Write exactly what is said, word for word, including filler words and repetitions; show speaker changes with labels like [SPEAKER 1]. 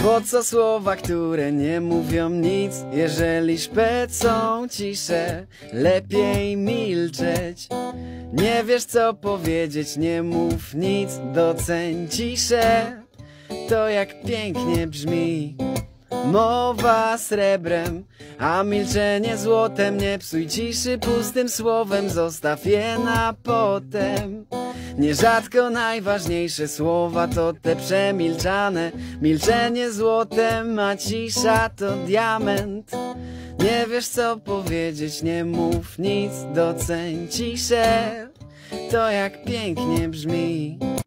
[SPEAKER 1] Po co słowa, które nie mówią nic? Jeżeli szpecą ciszę, lepiej milczeć. Nie wiesz co powiedzieć, nie mów nic, doceń ciszę. To jak pięknie brzmi mowa srebrem, a milczenie złotem. Nie psuj ciszy pustym słowem, zostaw je na potem. Nierzadko najważniejsze słowa to te przemilczane. Milczenie złotem, a cisza to diament. Nie wiesz co powiedzieć, nie mów nic, doceń ciszę. To jak pięknie brzmi.